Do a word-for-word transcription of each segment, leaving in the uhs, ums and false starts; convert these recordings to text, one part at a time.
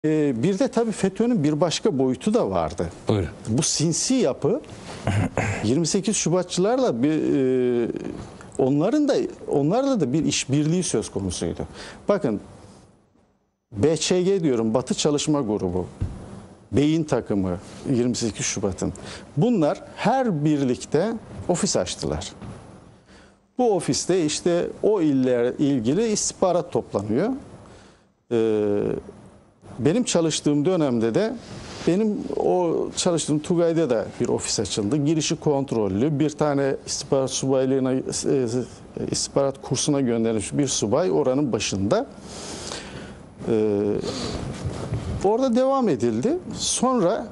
Ee, bir de tabii FETÖ'nün bir başka boyutu da vardı. Buyurun. Bu sinsi yapı yirmi sekiz Şubatçılarla bir e, onların da onlarla da bir işbirliği söz konusuydu. Bakın B Ç G diyorum, Batı Çalışma Grubu, Beyin takımı yirmi sekiz Şubat'ın. Bunlar her birlikte ofis açtılar. Bu ofiste işte o iller ilgili istihbarat toplanıyor. Ee, benim çalıştığım dönemde de benim o çalıştığım Tugay'da da bir ofis açıldı. Girişi kontrollü, bir tane istihbarat subaylığına, istihbarat kursuna gönderilmiş bir subay oranın başında. Ee, orada devam edildi. Sonra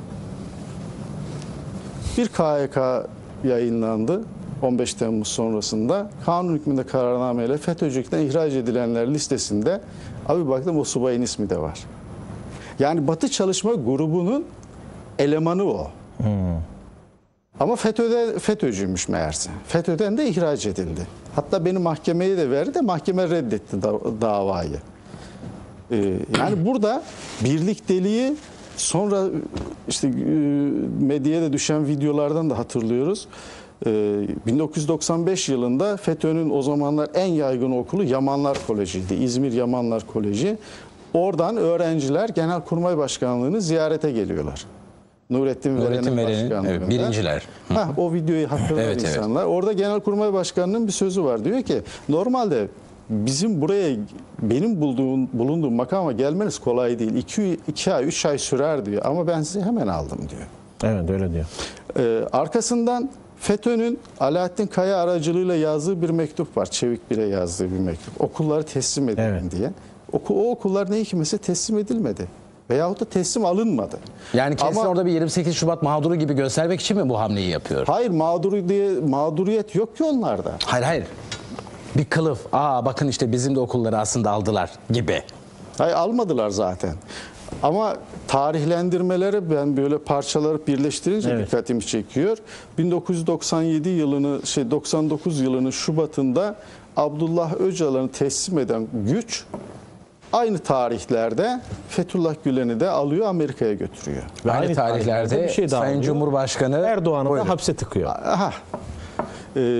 bir K H K yayınlandı. on beş Temmuz sonrasında kanun hükmünde kararnameyle FETÖ'cülükten ihraç edilenler listesinde abi baktım o subayın ismi de var. Yani Batı Çalışma Grubu'nun elemanı o. Hmm. Ama FETÖ'de FETÖ'cüymüş meğerse. FETÖ'den de ihraç edildi. Hatta beni mahkemeye de verdi de mahkeme reddetti da, davayı. Ee, yani burada birlikteliği sonra işte medyaya düşen videolardan da hatırlıyoruz. bin dokuz yüz doksan beş yılında FETÖ'nün o zamanlar en yaygın okulu Yamanlar Koleji'ydi. İzmir Yamanlar Koleji. Oradan öğrenciler Genelkurmay Başkanlığı'nı ziyarete geliyorlar. Nurettin, Nurettin Veren'in başkanlığında. Evet, birinciler. Heh, o videoyu hatırlar evet, insanlar. Evet. Orada Genelkurmay Başkanı'nın bir sözü var. Diyor ki normalde bizim buraya benim bulduğum, bulunduğum makama gelmeniz kolay değil. iki, iki ay, üç ay sürer diyor. Ama ben sizi hemen aldım diyor. Evet öyle diyor. Ee, arkasından FETÖ'nün Alaaddin Kaya aracılığıyla yazdığı bir mektup var. Çevik Bire yazdığı bir mektup. Okulları teslim edin evet. diye. O, o okullar ne hikmetse teslim edilmedi. Veyahut da teslim alınmadı. Yani kesin Ama, orada bir yirmi sekiz Şubat mağduru gibi göstermek için mi bu hamleyi yapıyor? Hayır, mağduru diye mağduriyet yok ki onlarda. Hayır hayır. Bir kılıf. Aa bakın işte bizim de okulları aslında aldılar gibi. Hayır, almadılar zaten. Ama tarihlendirmeleri ben böyle parçaları birleştirince evet. dikkatimi çekiyor. bin dokuz yüz doksan yedi yılını şey doksan dokuz yılının Şubat'ında Abdullah Öcalan'ı teslim eden güç aynı tarihlerde Fethullah Gülen'i de alıyor, Amerika'ya götürüyor. Ve aynı, aynı tarihlerde, tarihlerde bir şey Sayın Cumhurbaşkanı Erdoğan'ı da hapse tıkıyor. Aha. Ee,